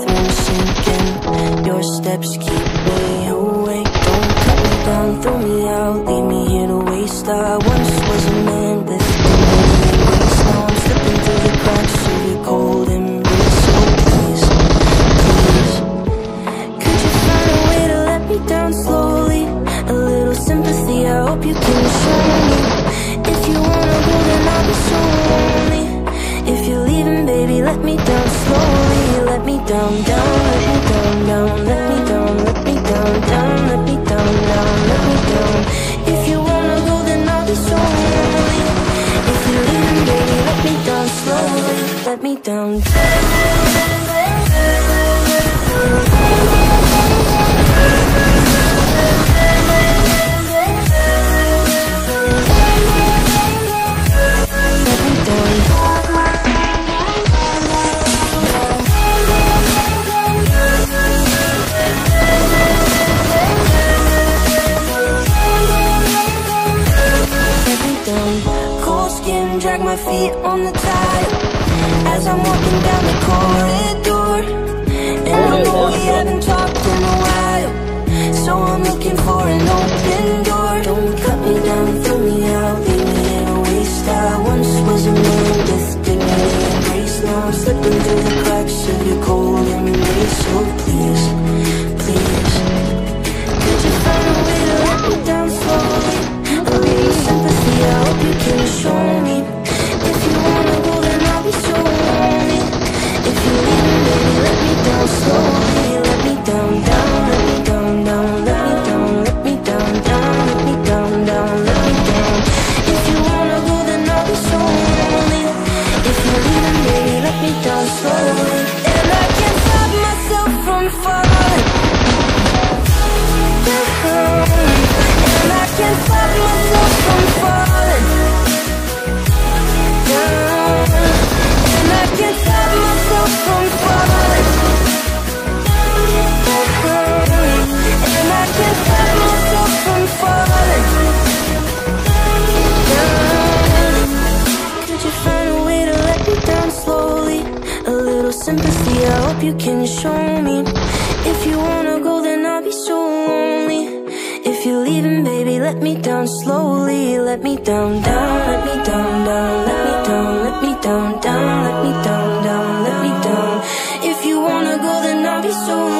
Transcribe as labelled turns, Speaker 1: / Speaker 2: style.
Speaker 1: bathroom sinking. Your steps keep me awake. Don't cut me down, throw me out, leave me here to waste. I once was a man with dignity and grace. Now I'm slipping through the cracks of your cold embrace. So please, please, could you find a way to let me down slowly? A little sympathy, I hope you can show me. If you wanna go, then I'll be so lonely. If you're leaving, baby, let me down slowly. Let me down, down, let me down, down, let me down, let me down, down, let me down, down, let me down. If you wanna go, then I'll be so lonely. If you're leaving, baby, let me down slowly. Let me down, drag my feet on the tile as I'm walking down the corridor. And I know we haven't talked in a while, so I'm looking for an open door. Don't cut me down, throw me out, leave me in a waste. I once was a man with dignity and grace. Now I'm slipping through the cracks of your cold embrace. So please, please, could you find a way to let me down slowly? A little sympathy, I hope you can show me. If you wanna go, then I'll be so lonely. If you leave me, baby, let me down slowly. Let me down, down, let me down, down, let me down, let me down, down, let me down, down, let me down. If you wanna go, then I'll be so lonely. If you leave me, baby, let me down slowly. And I can't stop myself from falling down. And I can't stop myself from falling down. And I can't stop myself from falling down. And I can't stop myself from falling down. Could you find a way to let me down slowly? A little sympathy, I hope you can show me. If you wanna go, then I'll be so lonely. If you're leaving, baby, let me down slowly. Let me down, down, let me down, down, let me down, let me down, down, let me down, down, let me down. If you wanna go, then I'll be so